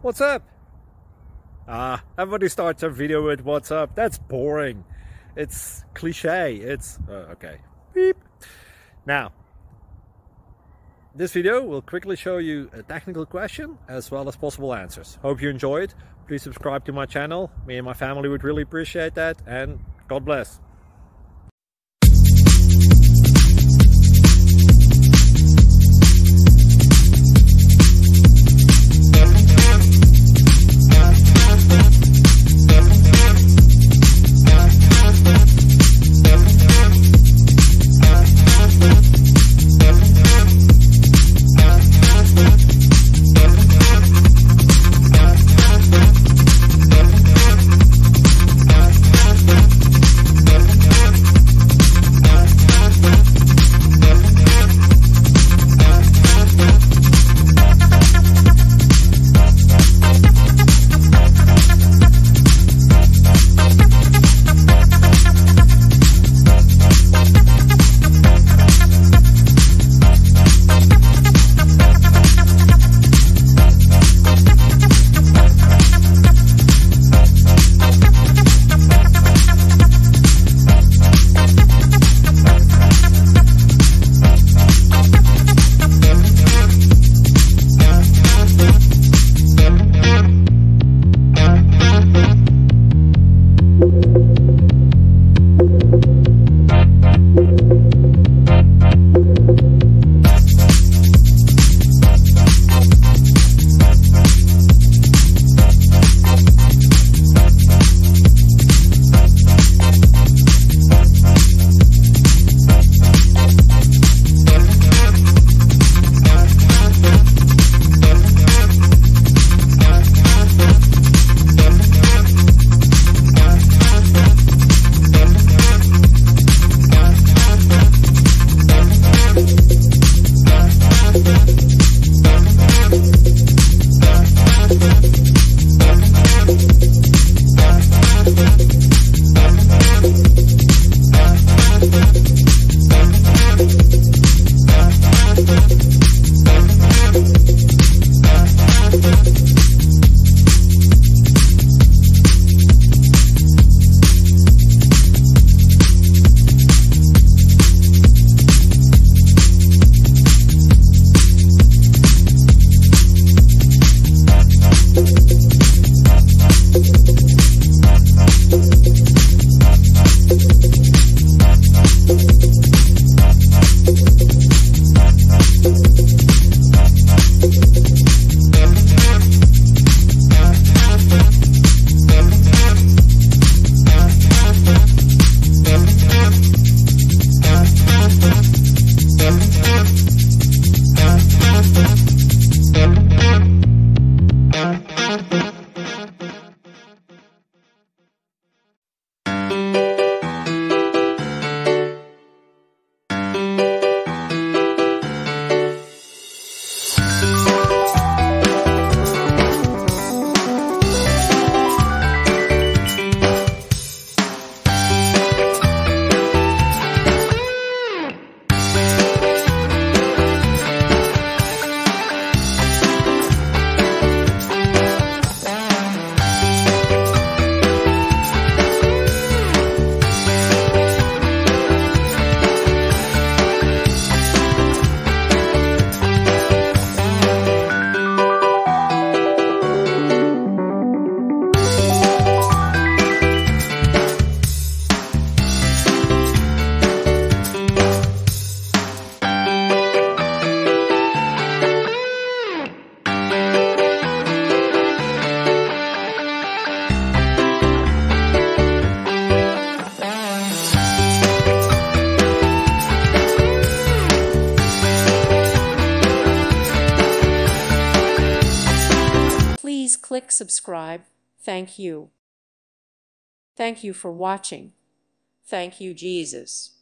What's up? Everybody starts their video with what's up. That's boring. It's cliche. It's okay. Beep. Now, this video will quickly show you a technical question as well as possible answers. Hope you enjoy it. Please subscribe to my channel. Me and my family would really appreciate that, and God bless. Please click subscribe. Thank you. Thank you for watching. Thank you, Jesus.